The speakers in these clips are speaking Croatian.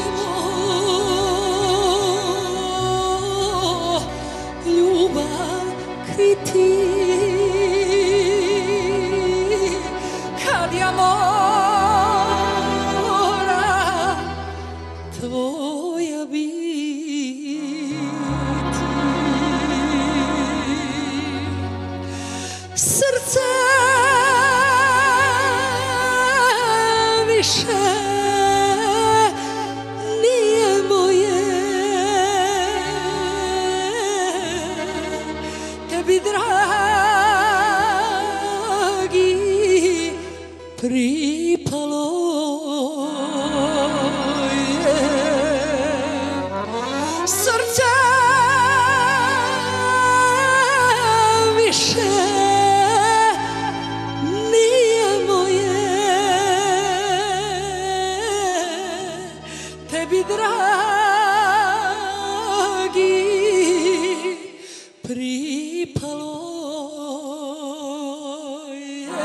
ćemo ljubav kriti kad ja moram tvoja biti. Srce više nije moje, tebi dragi pripalo je. Srce više tebi dragi pripalo je.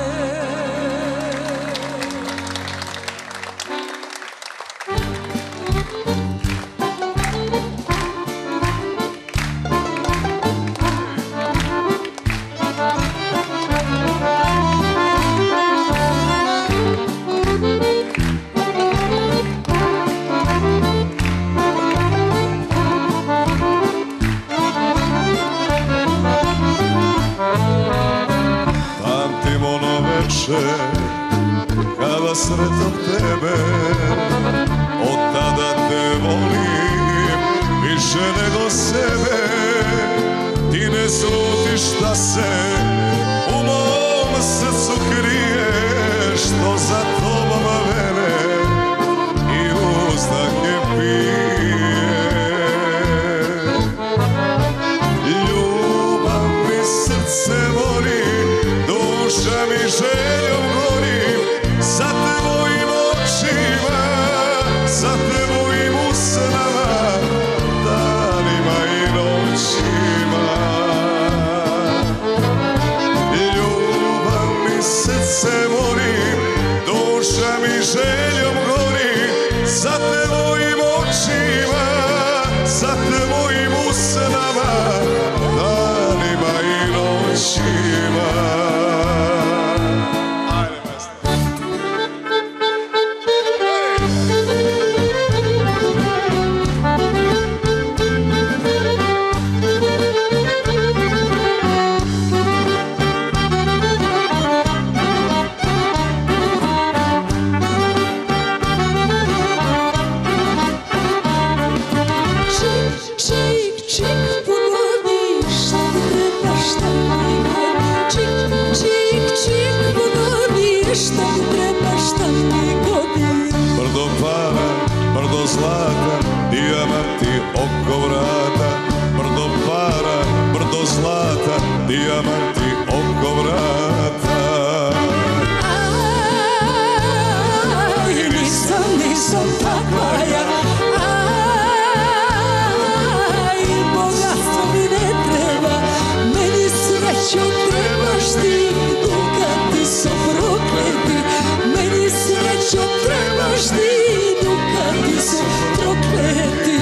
Kada sretnog tebe, od tada te volim više nego sebe. Ti ne slutiš da se u mom srcu krije, što za tobom vene i uzdahe pije. Ljubav mi srce mori, duša mi željom gori, za tvojim očima, za tvojim usnama, danima i noćima. Ljubav mi srce mori, duša mi željom gori, za tvojim očima, za tvojim usnama, danima i noćima. Brdo para, brdo zlata, dijamanti oko vrata. Brdo para, brdo zlata, dijamanti oko vrata. Aj, nisam takva ja. Aj, bogatstvo mi ne treba, meni srećo trebaš ti, dukati su prokleti. Meni srećo trebaš ti, dukati su prokleti.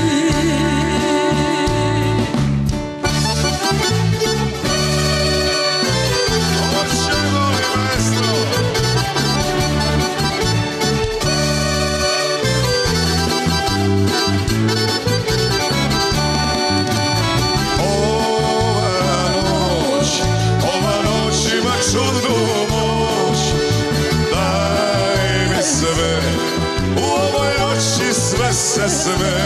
Ova noć ima čudnu moć, daj mi sve, u ovoj noći sve se sve.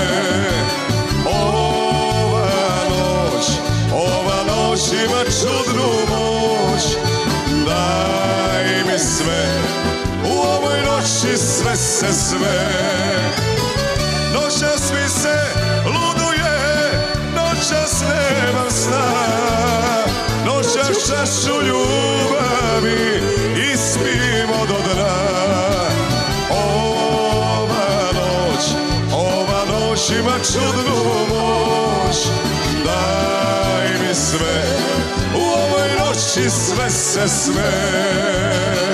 Ova noć ima čudnu moć, daj mi sve, u ovoj noći sve se sve. Noćas mi se luduje, noćas nemam sna, noćas čašu ljubavi ispijemo do dna. Ova noć ima čudnu moć, daj mi sve, u ovoj noći sve se sve.